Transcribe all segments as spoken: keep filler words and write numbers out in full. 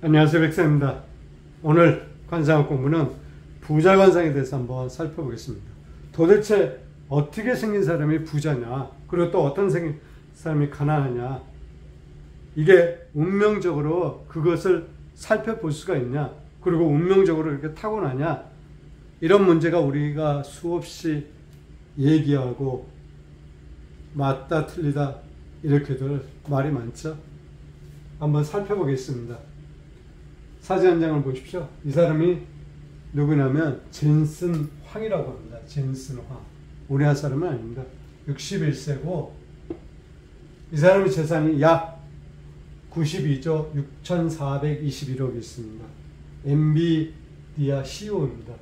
안녕하세요, 백사입니다. 오늘 관상학 공부는 부자 관상에 대해서 한번 살펴보겠습니다. 도대체 어떻게 생긴 사람이 부자냐, 그리고 또 어떤 생긴 사람이 가난하냐, 이게 운명적으로 그것을 살펴볼 수가 있냐, 그리고 운명적으로 이렇게 타고나냐, 이런 문제가 우리가 수없이 얘기하고 맞다 틀리다 이렇게들 말이 많죠. 한번 살펴보겠습니다. 사진 한 장을 보십시오. 이 사람이 누구냐면 젠슨 황이라고 합니다. 젠슨 황. 우리나라 사람은 아닙니다. 육십일 세고 이 사람의 재산이 약 구십이조 육천사백이십일억이 있습니다. 엔비디아 씨이오입니다.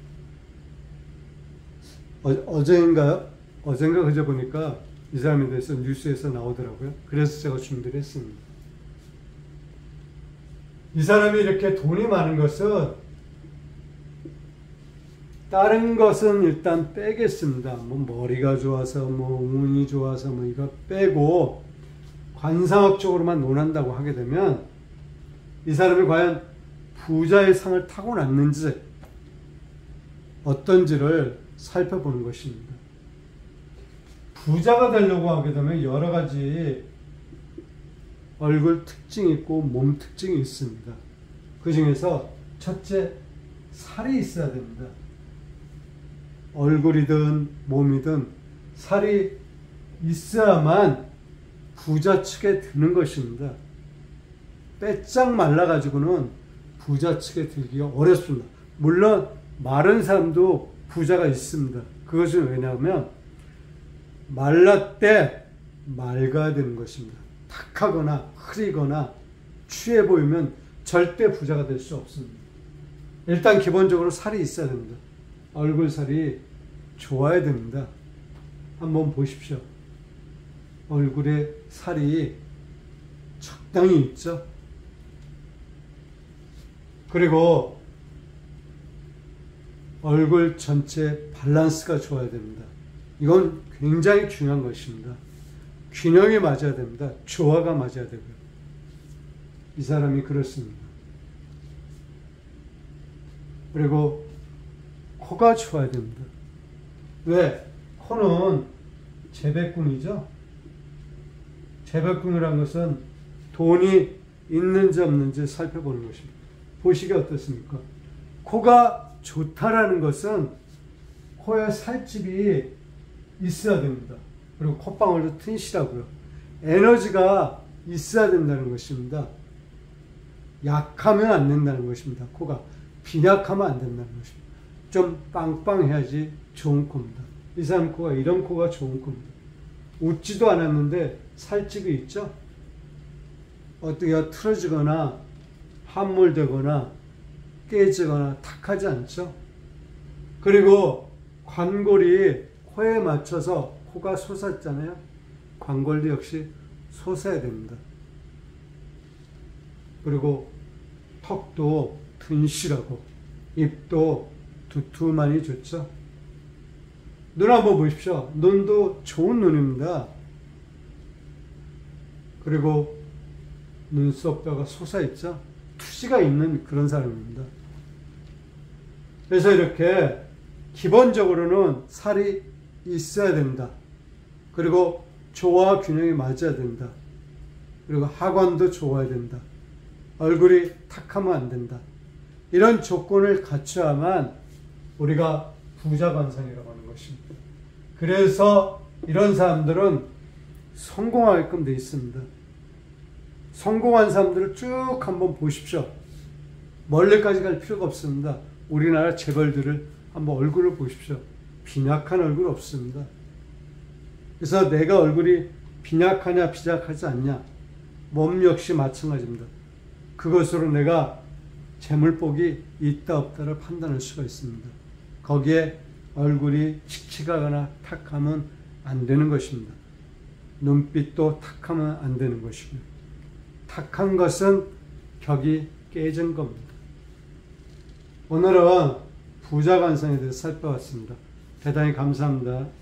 어, 어제인가요? 어젠가 그저 보니까 이 사람에 대해서 뉴스에서 나오더라고요. 그래서 제가 준비를 했습니다. 이 사람이 이렇게 돈이 많은 것은, 다른 것은 일단 빼겠습니다. 뭐 머리가 좋아서, 뭐 운이 좋아서, 뭐 이거 빼고 관상학적으로만 논한다고 하게 되면 이 사람이 과연 부자의 상을 타고났는지 어떤지를 살펴보는 것입니다. 부자가 되려고 하게 되면 여러 가지 얼굴 특징이 있고 몸 특징이 있습니다. 그 중에서 첫째, 살이 있어야 됩니다. 얼굴이든 몸이든 살이 있어야만 부자 측에 드는 것입니다. 빼짝 말라가지고는 부자 측에 들기가 어렵습니다. 물론 마른 사람도 부자가 있습니다. 그것은 왜냐하면 말랐대 맑아야 되는 것입니다. 탁하거나 흐리거나 취해 보이면 절대 부자가 될 수 없습니다. 일단 기본적으로 살이 있어야 됩니다. 얼굴 살이 좋아야 됩니다. 한번 보십시오. 얼굴에 살이 적당히 있죠. 그리고 얼굴 전체 밸런스가 좋아야 됩니다. 이건 굉장히 중요한 것입니다. 균형이 맞아야 됩니다. 조화가 맞아야 되고요. 이 사람이 그렇습니다. 그리고 코가 좋아야 됩니다. 왜? 코는 재배궁이죠. 재배궁이라는 것은 돈이 있는지 없는지 살펴보는 것입니다. 보시기 어떻습니까? 코가 좋다라는 것은 코에 살집이 있어야 됩니다. 그리고 콧방울도 튼실하고요. 에너지가 있어야 된다는 것입니다. 약하면 안 된다는 것입니다. 코가 빈약하면 안 된다는 것입니다. 좀 빵빵해야지 좋은 코입니다. 이 사람 코가 이런 코가 좋은 코입니다. 웃지도 않았는데 살집이 있죠. 어떻게 틀어지거나 함몰되거나 깨지거나 탁하지 않죠. 그리고 관골이 코에 맞춰서 코가 솟았잖아요. 관골도 역시 솟아야 됩니다. 그리고 턱도 튼실하고 입도 두툼하니 좋죠. 눈 한번 보십시오. 눈도 좋은 눈입니다. 그리고 눈썹뼈가 솟아있죠. 투시가 있는 그런 사람입니다. 그래서 이렇게 기본적으로는 살이 있어야 된다. 그리고 조화 균형이 맞아야 된다. 그리고 하관도 좋아야 된다. 얼굴이 탁하면 안 된다. 이런 조건을 갖춰야만 우리가 부자 관상이라고 하는 것입니다. 그래서 이런 사람들은 성공하게끔 되어 있습니다. 성공한 사람들을 쭉 한번 보십시오. 멀리까지 갈 필요가 없습니다. 우리나라 재벌들을 한번 얼굴을 보십시오. 빈약한 얼굴 없습니다. 그래서 내가 얼굴이 빈약하냐 비약하지 않냐, 몸 역시 마찬가지입니다. 그것으로 내가 재물복이 있다 없다를 판단할 수가 있습니다. 거기에 얼굴이 칙칙하거나 탁하면 안 되는 것입니다. 눈빛도 탁하면 안 되는 것이고요. 탁한 것은 격이 깨진 겁니다. 오늘은 부자 관상에 대해서 살펴봤습니다. 대단히 감사합니다.